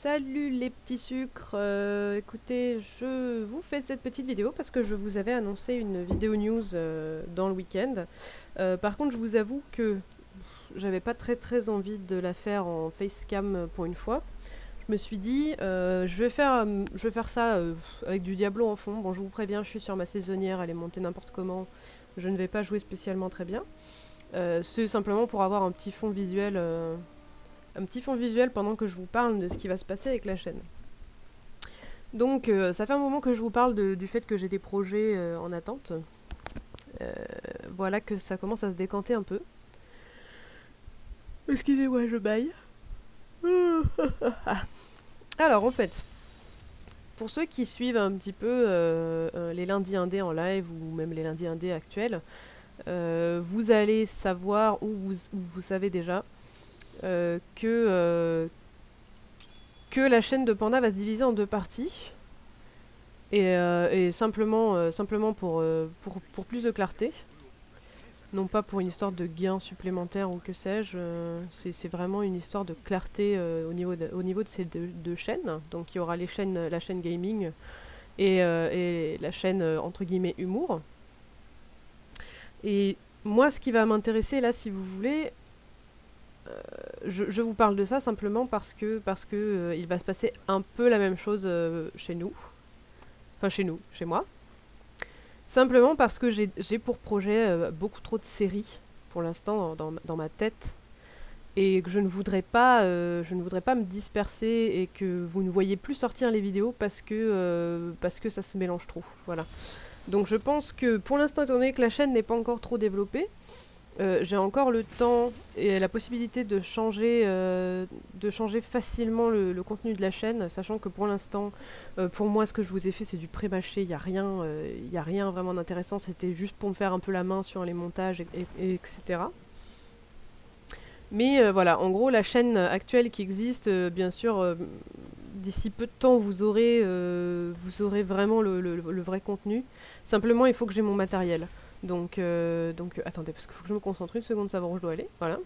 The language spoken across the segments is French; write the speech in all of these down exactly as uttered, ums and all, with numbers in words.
Salut les petits sucres, euh, écoutez, je vous fais cette petite vidéo parce que je vous avais annoncé une vidéo news euh, dans le week-end. Euh, par contre, je vous avoue que j'avais pas très très envie de la faire en facecam pour une fois. Je me suis dit, euh, je vais faire, je vais faire ça euh, avec du Diablo en fond. Bon, je vous préviens, je suis sur ma saisonnière, elle est montée n'importe comment. Je ne vais pas jouer spécialement très bien. Euh, C'est simplement pour avoir un petit fond visuel... Euh, un petit fond visuel pendant que je vous parle de ce qui va se passer avec la chaîne. Donc euh, ça fait un moment que je vous parle de, du fait que j'ai des projets euh, en attente. Euh, voilà que ça commence à se décanter un peu. Excusez-moi, je baille. Alors en fait, pour ceux qui suivent un petit peu euh, euh, les lundis indés en live ou même les lundis indés actuels, euh, vous allez savoir, ou vous, ou vous savez déjà, Euh, que, euh, que la chaîne de Panda va se diviser en deux parties. Et, euh, et simplement, euh, simplement pour, euh, pour, pour plus de clarté. Non pas pour une histoire de gain supplémentaire ou que sais-je. Euh, c'est vraiment une histoire de clarté euh, au, niveau de, au niveau de ces deux, deux chaînes. Donc il y aura les chaînes, la chaîne gaming et, euh, et la chaîne euh, entre guillemets humour. Et moi ce qui va m'intéresser là, si vous voulez... Euh, je, je vous parle de ça simplement parce que, parce que euh, il va se passer un peu la même chose euh, chez nous. Enfin chez nous, chez moi. Simplement parce que j'ai pour projet euh, beaucoup trop de séries pour l'instant dans, dans ma tête. Et que je ne voudrais pas, euh, je ne voudrais pas me disperser et que vous ne voyez plus sortir les vidéos parce que, euh, parce que ça se mélange trop. Voilà. Donc je pense que pour l'instant, étant donné que la chaîne n'est pas encore trop développée, Euh, j'ai encore le temps et la possibilité de changer, euh, de changer facilement le, le contenu de la chaîne, sachant que pour l'instant, euh, pour moi, ce que je vous ai fait, c'est du pré-mâché, il n'y a rien, euh, y a rien vraiment d'intéressant, c'était juste pour me faire un peu la main sur les montages, et, et, et etc. Mais euh, voilà, en gros, la chaîne actuelle qui existe, euh, bien sûr, euh, d'ici peu de temps, vous aurez, euh, vous aurez vraiment le, le, le vrai contenu. Simplement, il faut que j'ai mon matériel. Donc, euh, donc, attendez, parce qu'il faut que je me concentre une seconde, savoir où je dois aller. Voilà.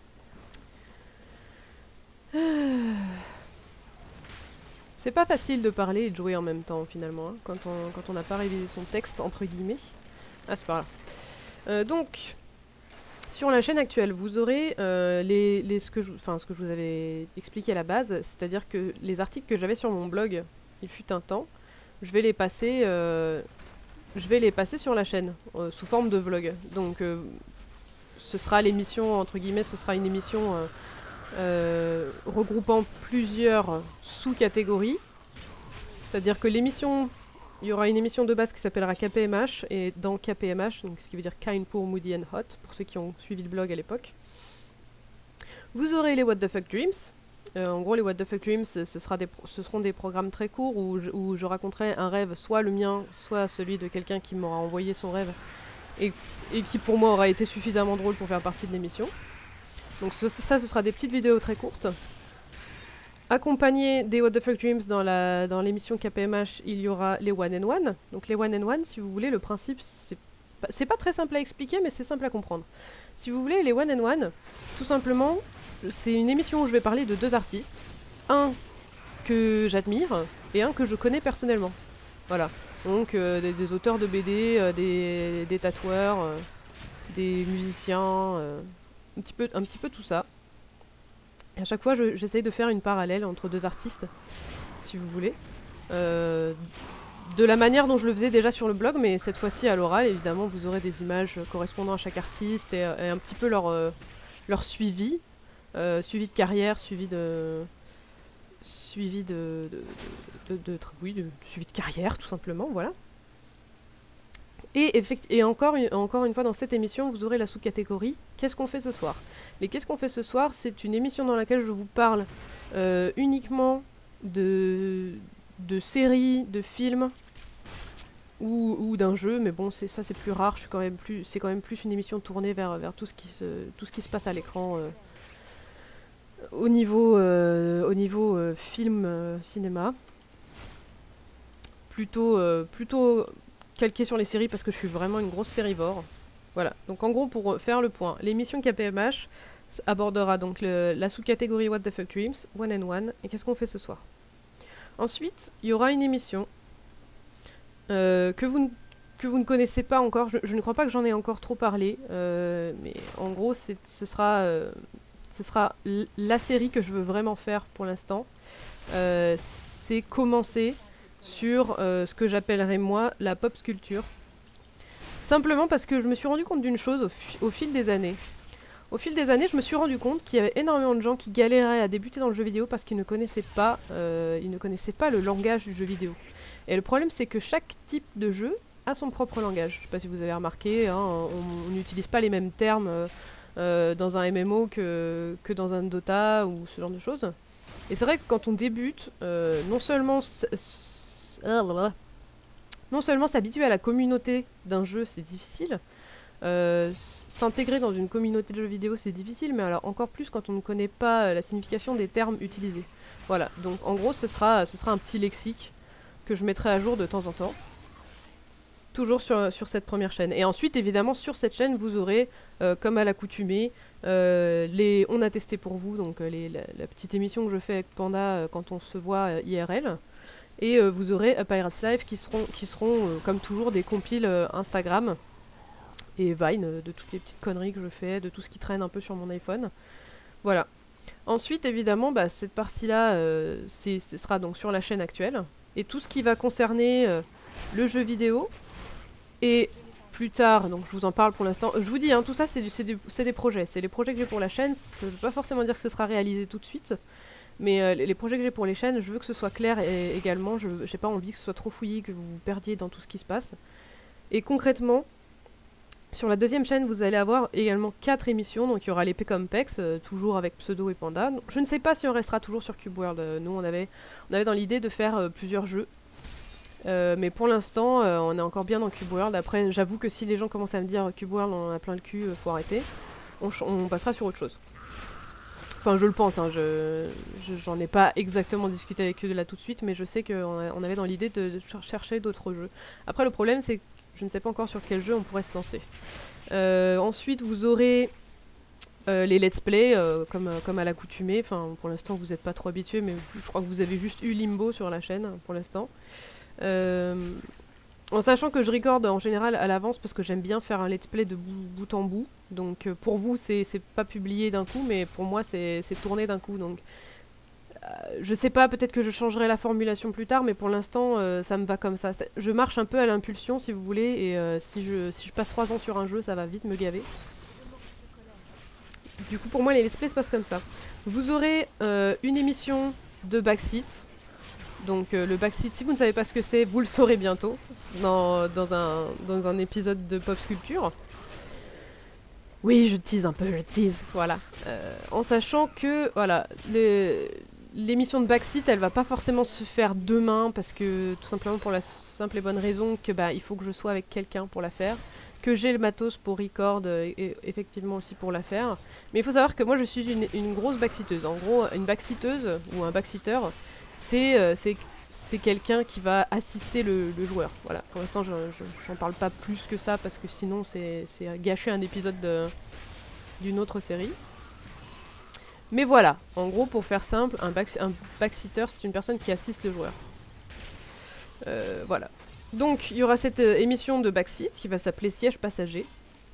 C'est pas facile de parler et de jouer en même temps, finalement, hein, quand on quand on n'a pas révisé son texte, entre guillemets. Ah, c'est par là. Euh, donc, sur la chaîne actuelle, vous aurez euh, les, les, ce, que je, ce que je vous avais expliqué à la base, c'est-à-dire que les articles que j'avais sur mon blog, il fut un temps, je vais les passer... Euh, Je vais les passer sur la chaîne, euh, sous forme de vlog. Donc, euh, ce sera l'émission, entre guillemets, ce sera une émission euh, euh, regroupant plusieurs sous-catégories. C'est-à-dire que l'émission, il y aura une émission de base qui s'appellera K P M H, et dans K P M H, donc ce qui veut dire Kind, Poor, Moody and Hot, pour ceux qui ont suivi le blog à l'époque, vous aurez les What the Fuck Dreams. Euh, en gros, les What the Fuck Dreams, ce, sera des ce seront des programmes très courts où je, où je raconterai un rêve, soit le mien, soit celui de quelqu'un qui m'aura envoyé son rêve, et, et qui pour moi aura été suffisamment drôle pour faire partie de l'émission. Donc ce, ça, ce sera des petites vidéos très courtes. Accompagnées des What the Fuck Dreams dans la dans l'émission K P M H, il y aura les One and One. Donc les One and One, si vous voulez, le principe, c'est pas, c'est pas très simple à expliquer, mais c'est simple à comprendre. Si vous voulez, les One and One, tout simplement... C'est une émission où je vais parler de deux artistes. Un que j'admire et un que je connais personnellement. Voilà. Donc euh, des, des auteurs de B D, euh, des, des tatoueurs, euh, des musiciens, euh, un, petit peu, un petit peu tout ça. Et à chaque fois, j'essaye de faire une parallèle entre deux artistes, si vous voulez. Euh, de la manière dont je le faisais déjà sur le blog, mais cette fois-ci à l'oral, évidemment, vous aurez des images correspondant à chaque artiste et, et un petit peu leur, euh, leur suivi. Euh, suivi de carrière, suivi de... Suivi de... de, de, de, de oui, de, de suivi de carrière, tout simplement, voilà. Et, effect et encore, une, encore une fois, dans cette émission, vous aurez la sous-catégorie « Qu'est-ce qu'on fait ce soir ?» Les « Qu'est-ce qu'on fait ce soir ?» c'est une émission dans laquelle je vous parle euh, uniquement de, de séries, de films, ou, ou d'un jeu, mais bon, ça c'est plus rare, c'est quand même plus, quand même plus une émission tournée vers, vers tout, ce qui se, tout ce qui se passe à l'écran. Euh, Au niveau, euh, au niveau euh, film, euh, cinéma, plutôt, euh, plutôt calqué sur les séries parce que je suis vraiment une grosse sérivore. Voilà, donc en gros pour faire le point, l'émission K P M H abordera donc le, la sous-catégorie What the Fuck Dreams, One and One, et qu'est-ce qu'on fait ce soir. Ensuite, il y aura une émission euh, que, vous que vous ne connaissez pas encore. Je, je ne crois pas que j'en ai encore trop parlé, euh, mais en gros, ce sera, euh, ce sera la série que je veux vraiment faire pour l'instant. Euh, C'est commencer sur euh, ce que j'appellerais moi la pop sculpture. Simplement parce que je me suis rendu compte d'une chose au, au fil des années. Au fil des années, je me suis rendu compte qu'il y avait énormément de gens qui galéraient à débuter dans le jeu vidéo parce qu'ils ne connaissaient pas, euh, ils ne connaissaient pas le langage du jeu vidéo. Et le problème, c'est que chaque type de jeu a son propre langage. Je ne sais pas si vous avez remarqué, hein, on n'utilise pas les mêmes termes euh, euh, dans un M M O que, que dans un Dota ou ce genre de choses. Et c'est vrai que quand on débute, euh, non seulement non seulement s'habituer à la communauté d'un jeu, c'est difficile. Euh, S'intégrer dans une communauté de jeux vidéo, c'est difficile, mais alors encore plus quand on ne connaît pas euh, la signification des termes utilisés. Voilà, donc en gros, ce sera, ce sera un petit lexique que je mettrai à jour de temps en temps. Toujours sur, sur cette première chaîne. Et ensuite, évidemment, sur cette chaîne, vous aurez, euh, comme à l'accoutumée, euh, les On a testé pour vous, donc euh, les, la, la petite émission que je fais avec Panda euh, quand on se voit euh, I R L. Et euh, vous aurez A Pirate's Life qui seront, qui seront euh, comme toujours, des compiles euh, Instagram et Vine, euh, de toutes les petites conneries que je fais, de tout ce qui traîne un peu sur mon iPhone. Voilà. Ensuite, évidemment, bah, cette partie-là, euh, ce sera donc sur la chaîne actuelle. Et tout ce qui va concerner euh, le jeu vidéo, et plus tard, donc je vous en parle pour l'instant, je vous dis, hein, tout ça c'est des projets, c'est les projets que j'ai pour la chaîne, ça ne veut pas forcément dire que ce sera réalisé tout de suite, mais euh, les projets que j'ai pour les chaînes, je veux que ce soit clair et également, je n'ai pas envie que ce soit trop fouillis, que vous vous perdiez dans tout ce qui se passe. Et concrètement, sur la deuxième chaîne, vous allez avoir également quatre émissions, donc il y aura les Pécompex, euh, toujours avec Pseudo et Panda. Donc, je ne sais pas si on restera toujours sur Cube World, euh, nous on avait, on avait dans l'idée de faire euh, plusieurs jeux. Euh, mais pour l'instant, euh, on est encore bien dans Cube World. Après, j'avoue que si les gens commencent à me dire Cube World, on en a plein le cul, euh, faut arrêter. On, on passera sur autre chose. Enfin, je le pense, hein, je j'en ai pas exactement discuté avec eux là tout de suite, mais je sais qu'on on avait dans l'idée de, de chercher d'autres jeux. Après, le problème, c'est que je ne sais pas encore sur quel jeu on pourrait se lancer. Euh, ensuite, vous aurez euh, les let's play, euh, comme, euh, comme à l'accoutumée. Enfin, pour l'instant, vous n'êtes pas trop habitués, mais je crois que vous avez juste eu Limbo sur la chaîne, pour l'instant. Euh, en sachant que je recorde en général à l'avance parce que j'aime bien faire un let's play de bout, bout en bout. Donc euh, pour vous c'est pas publié d'un coup, mais pour moi c'est tourné d'un coup. Donc euh, je sais pas, peut-être que je changerai la formulation plus tard, mais pour l'instant euh, ça me va comme ça. Je marche un peu à l'impulsion si vous voulez, et euh, si, je, si je passe trois ans sur un jeu, ça va vite me gaver. Du coup pour moi les let's play se passent comme ça. Vous aurez euh, une émission de backseat. Donc euh, le backseat, si vous ne savez pas ce que c'est, vous le saurez bientôt dans, dans, un, dans un épisode de Pop Sculpture. Oui, je tease un peu, je tease, voilà. Euh, en sachant que, voilà, l'émission de backseat, elle va pas forcément se faire demain, parce que, tout simplement pour la simple et bonne raison que, bah, il faut que je sois avec quelqu'un pour la faire, que j'ai le matos pour record, et, et effectivement aussi pour la faire. Mais il faut savoir que moi, je suis une, une grosse backseateuse. En gros, une backseateuse, ou un backseater, c'est euh, quelqu'un qui va assister le, le joueur. Voilà. Pour l'instant, je n'en parle pas plus que ça parce que sinon, c'est gâcher un épisode d'une autre série. Mais voilà, en gros, pour faire simple, un, back, un backseater, c'est une personne qui assiste le joueur. Euh, voilà. Donc, il y aura cette euh, émission de backseat qui va s'appeler Siège passager.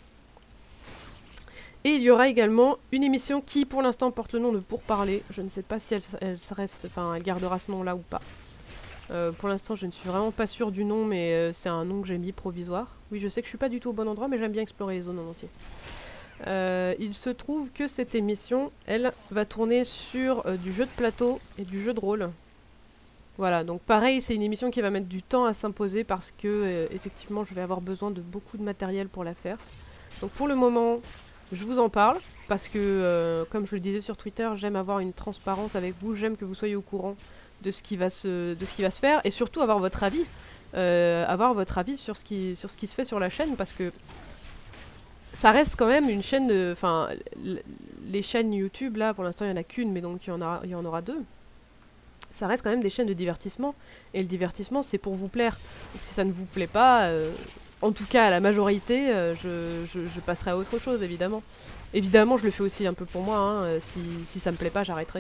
Et il y aura également une émission qui, pour l'instant, porte le nom de Pourparler. Je ne sais pas si elle, elle reste, enfin, elle gardera ce nom-là ou pas. Euh, pour l'instant, je ne suis vraiment pas sûre du nom, mais euh, c'est un nom que j'ai mis provisoire. Oui, je sais que je suis pas du tout au bon endroit, mais j'aime bien explorer les zones en entier. Euh, il se trouve que cette émission, elle, va tourner sur euh, du jeu de plateau et du jeu de rôle. Voilà, donc pareil, c'est une émission qui va mettre du temps à s'imposer parce que, euh, effectivement, je vais avoir besoin de beaucoup de matériel pour la faire. Donc pour le moment, je vous en parle, parce que, euh, comme je le disais sur Twitter, j'aime avoir une transparence avec vous, j'aime que vous soyez au courant de ce qui va se, de ce qui va se faire, et surtout avoir votre avis. Euh, avoir votre avis sur ce, qui, sur ce qui se fait sur la chaîne, parce que ça reste quand même une chaîne de... Enfin, les chaînes YouTube, là, pour l'instant, il n'y en a qu'une, mais donc il y en a, il y en aura deux. Ça reste quand même des chaînes de divertissement, et le divertissement, c'est pour vous plaire. Donc, si ça ne vous plaît pas... Euh, en tout cas, à la majorité, euh, je, je, je passerai à autre chose, évidemment. Évidemment, je le fais aussi un peu pour moi, hein, si, si ça me plaît pas, j'arrêterai.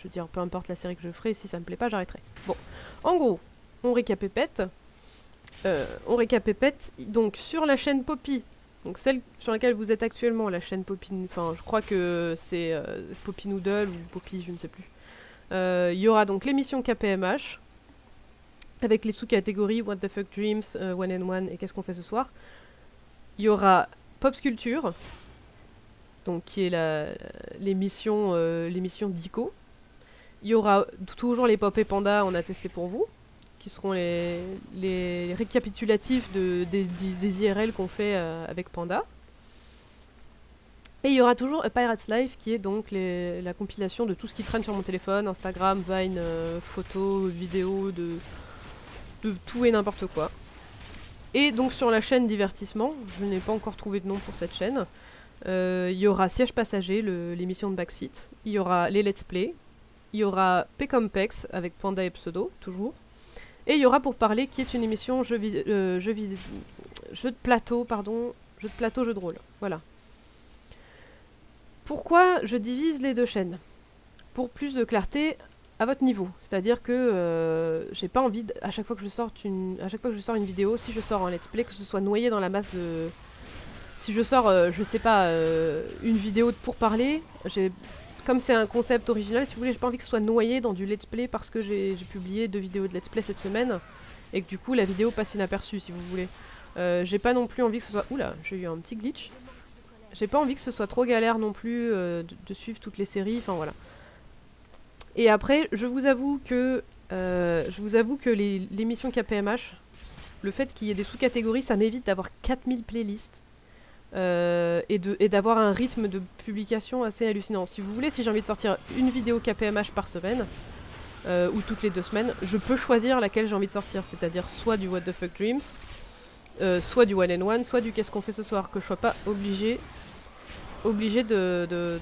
veux dire, peu importe la série que je ferai, si ça me plaît pas, j'arrêterai. Bon, en gros, on récapépète. Euh, on récapépète. Donc, sur la chaîne Poppy, donc celle sur laquelle vous êtes actuellement, la chaîne Poppy, enfin, je crois que c'est euh, Poppy Noodle ou Poppy, je ne sais plus. Il euh, y aura donc l'émission K P M H, avec les sous-catégories What the Fuck Dreams, euh, One and One et Qu'est-ce qu'on fait ce soir. Il y aura Pop Sculpture, donc qui est l'émission euh, l'émission d'Ico. Il y aura toujours les Pop et Panda, on a testé pour vous, qui seront les, les récapitulatifs de, des, des I R L qu'on fait euh, avec Panda. Et il y aura toujours A Pirate's Life, qui est donc les, la compilation de tout ce qui traîne sur mon téléphone, Instagram, Vine, euh, photos, vidéos, de, de tout et n'importe quoi. Et donc sur la chaîne divertissement, je n'ai pas encore trouvé de nom pour cette chaîne, euh, il y aura Siège Passager, l'émission de Backseat, il y aura les Let's Play, il y aura P comme Pex avec Panda et Pseudo, toujours, et il y aura Pour Parler, qui est une émission jeu, euh, jeu, jeu de plateau, pardon, jeu de plateau, jeu de rôle, voilà. Pourquoi je divise les deux chaînes? Pour plus de clarté à votre niveau. C'est-à-dire que euh, j'ai pas envie, de, à chaque fois que je sorte une, à chaque fois que je sors une vidéo, si je sors un let's play, que ce soit noyé dans la masse de... Si je sors, euh, je sais pas, euh, une vidéo de pour parler, j'ai... Comme c'est un concept original, si vous voulez, j'ai pas envie que ce soit noyé dans du let's play parce que j'ai publié deux vidéos de let's play cette semaine et que du coup la vidéo passe inaperçue, si vous voulez. Euh, j'ai pas non plus envie que ce soit... Oula, j'ai eu un petit glitch. J'ai pas envie que ce soit trop galère non plus euh, de, de suivre toutes les séries, enfin voilà. Et après, je vous avoue que euh, je vous avoue que l'émission K P M H, le fait qu'il y ait des sous-catégories, ça m'évite d'avoir quatre mille playlists euh, et d'avoir un rythme de publication assez hallucinant. Si vous voulez, si j'ai envie de sortir une vidéo K P M H par semaine, euh, ou toutes les deux semaines, je peux choisir laquelle j'ai envie de sortir, c'est-à-dire soit du What the Fuck Dreams, euh, soit du One and One, soit du Qu'est-ce qu'on fait ce soir, que je sois pas obligé obligé de, de,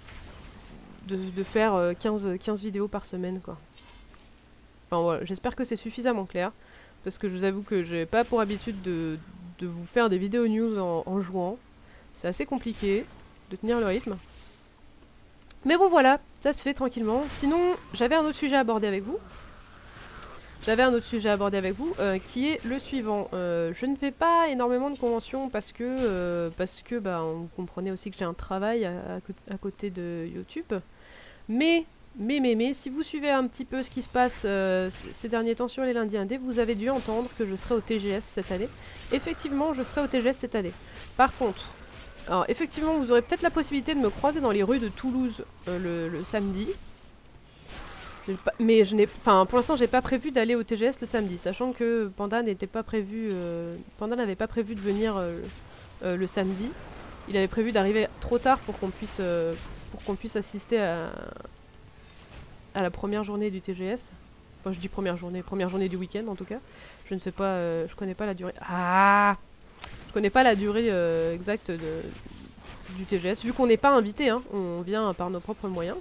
de, de faire euh, quinze, quinze vidéos par semaine, quoi. Enfin voilà, j'espère que c'est suffisamment clair, parce que je vous avoue que j'ai pas pour habitude de, de vous faire des vidéos news en, en jouant. C'est assez compliqué de tenir le rythme. Mais bon voilà, ça se fait tranquillement. Sinon, j'avais un autre sujet à aborder avec vous. J'avais un autre sujet à aborder avec vous, euh, qui est le suivant. Euh, je ne fais pas énormément de conventions parce que, euh, parce que bah, on comprenait aussi que j'ai un travail à, à, côté, à côté de YouTube. Mais, mais, mais, mais, si vous suivez un petit peu ce qui se passe euh, ces derniers temps sur les lundis indés, vous avez dû entendre que je serai au T G S cette année. Effectivement, je serai au T G S cette année. Par contre, alors effectivement, vous aurez peut-être la possibilité de me croiser dans les rues de Toulouse euh, le, le samedi. Pas, mais je n'ai, enfin, pour l'instant, j'ai pas prévu d'aller au T G S le samedi, sachant que Panda n'était pas prévu, euh, Panda n'avait pas prévu de venir euh, euh, le samedi. Il avait prévu d'arriver trop tard pour qu'on puisse, euh, pour qu'on puisse assister à, à la première journée du T G S. Enfin, je dis première journée, première journée du week-end en tout cas. Je ne sais pas, euh, je connais pas la durée. Ah, je connais pas la durée euh, exacte de, du T G S, vu qu'on n'est pas invité, hein, on vient par nos propres moyens.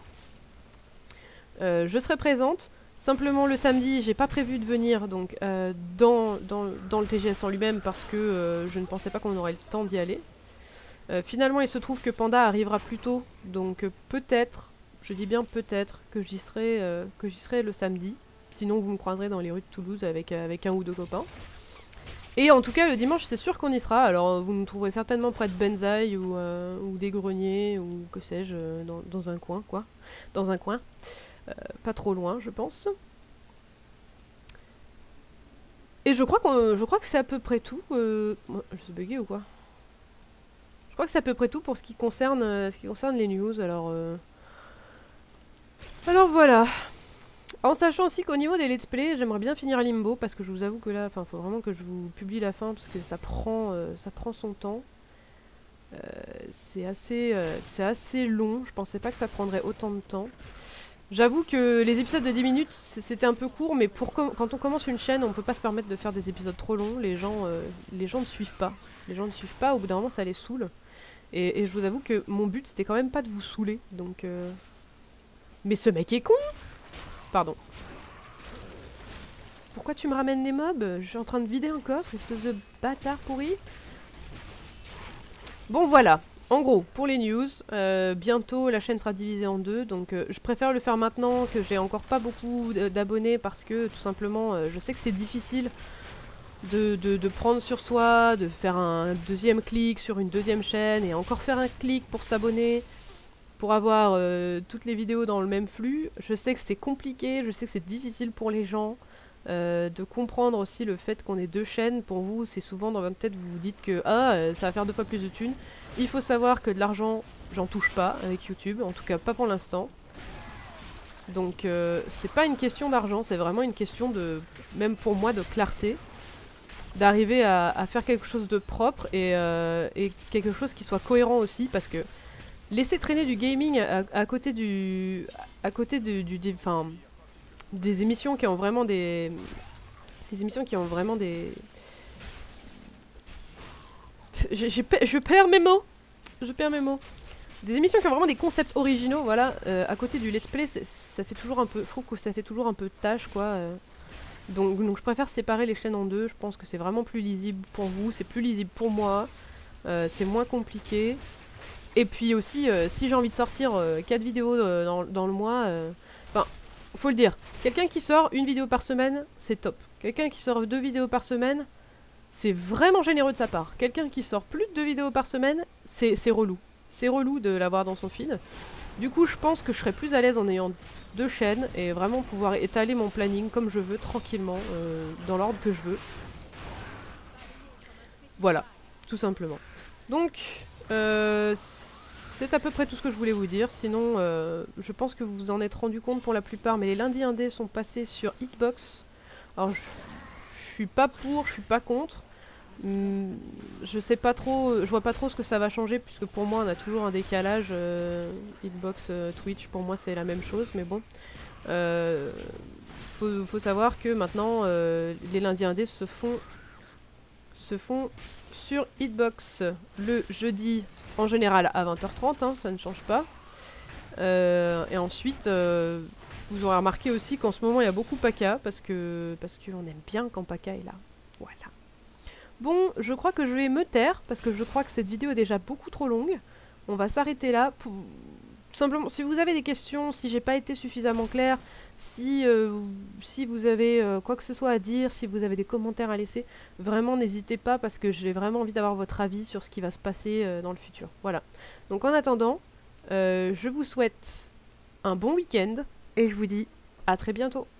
Euh, je serai présente, simplement le samedi j'ai pas prévu de venir donc euh, dans, dans, dans le T G S en lui-même parce que euh, je ne pensais pas qu'on aurait le temps d'y aller. Euh, finalement il se trouve que Panda arrivera plus tôt, donc euh, peut-être, je dis bien peut-être, que j'y serai, euh, que j'y serai le samedi. Sinon vous me croiserez dans les rues de Toulouse avec, euh, avec un ou deux copains. Et en tout cas le dimanche c'est sûr qu'on y sera, alors vous me trouverez certainement près de Benzaï ou, euh, ou des Greniers ou que sais-je, euh, dans, dans un coin quoi, dans un coin. Euh, pas trop loin, je pense. Et je crois, qu'on, je crois que c'est à peu près tout. Euh... Je suis bugué ou quoi? Je crois que c'est à peu près tout pour ce qui concerne, euh, ce qui concerne les news. Alors, euh... alors voilà. En sachant aussi qu'au niveau des let's play, j'aimerais bien finir Limbo parce que je vous avoue que là, enfin, faut vraiment que je vous publie la fin parce que ça prend, euh, ça prend son temps. Euh, c'est assez, euh, c'est assez long. Je pensais pas que ça prendrait autant de temps. J'avoue que les épisodes de dix minutes, c'était un peu court, mais pour quand on commence une chaîne, on peut pas se permettre de faire des épisodes trop longs. Les gens, euh, les gens ne suivent pas. Les gens ne suivent pas, au bout d'un moment, ça les saoule. Et, et je vous avoue que mon but, c'était quand même pas de vous saouler. Donc, euh... mais ce mec est con! Pardon. Pourquoi tu me ramènes les mobs? Je suis en train de vider un coffre, espèce de bâtard pourri. Bon, voilà. En gros, pour les news, euh, bientôt la chaîne sera divisée en deux, donc euh, je préfère le faire maintenant que j'ai encore pas beaucoup d'abonnés parce que tout simplement euh, je sais que c'est difficile de, de, de prendre sur soi, de faire un deuxième clic sur une deuxième chaîne et encore faire un clic pour s'abonner, pour avoir euh, toutes les vidéos dans le même flux. Je sais que c'est compliqué, je sais que c'est difficile pour les gens. Euh, de comprendre aussi le fait qu'on ait deux chaînes. Pour vous, c'est souvent dans votre tête, vous vous dites que ah, euh, ça va faire deux fois plus de thunes. Il faut savoir que de l'argent, j'en touche pas avec YouTube, en tout cas pas pour l'instant. Donc euh, c'est pas une question d'argent, c'est vraiment une question de, même pour moi, de clarté. D'arriver à, à faire quelque chose de propre et, euh, et quelque chose qui soit cohérent aussi, parce que laisser traîner du gaming à, à côté du... à côté du... du, du enfin, des émissions qui ont vraiment des... des émissions qui ont vraiment des... Je, je, je perds mes mots Je perds mes mots Des émissions qui ont vraiment des concepts originaux, voilà, euh, à côté du let's play, ça fait toujours un peu... Je trouve que ça fait toujours un peu tâche, quoi. Euh. Donc, donc je préfère séparer les chaînes en deux, je pense que c'est vraiment plus lisible pour vous, c'est plus lisible pour moi, euh, c'est moins compliqué. Et puis aussi, euh, si j'ai envie de sortir euh, quatre vidéos euh, dans, dans le mois... Enfin... Euh, faut le dire, quelqu'un qui sort une vidéo par semaine, c'est top. Quelqu'un qui sort deux vidéos par semaine, c'est vraiment généreux de sa part. Quelqu'un qui sort plus de deux vidéos par semaine, c'est relou. C'est relou de l'avoir dans son feed. Du coup, je pense que je serais plus à l'aise en ayant deux chaînes et vraiment pouvoir étaler mon planning comme je veux, tranquillement, euh, dans l'ordre que je veux. Voilà, tout simplement. Donc, euh... c'est à peu près tout ce que je voulais vous dire, sinon euh, je pense que vous vous en êtes rendu compte pour la plupart, mais les lundis indés sont passés sur Hitbox. Alors je, je suis pas pour, je suis pas contre. Hum, je sais pas trop, je vois pas trop ce que ça va changer, puisque pour moi on a toujours un décalage. Euh, Hitbox, euh, Twitch, pour moi c'est la même chose, mais bon. Euh, faut, faut savoir que maintenant euh, les lundis indés se font, se font sur Hitbox le jeudi. En général à vingt heures trente, hein, ça ne change pas. Euh, et ensuite, euh, vous aurez remarqué aussi qu'en ce moment il y a beaucoup Paka, parce que parce qu'on aime bien quand Paka est là. Voilà. Bon, je crois que je vais me taire, parce que je crois que cette vidéo est déjà beaucoup trop longue. On va s'arrêter là. Pour... Tout simplement, si vous avez des questions, si j'ai pas été suffisamment claire, si, euh, vous, si vous avez euh, quoi que ce soit à dire, si vous avez des commentaires à laisser, vraiment n'hésitez pas parce que j'ai vraiment envie d'avoir votre avis sur ce qui va se passer euh, dans le futur. Voilà. Donc en attendant, euh, je vous souhaite un bon week-end et je vous dis à très bientôt.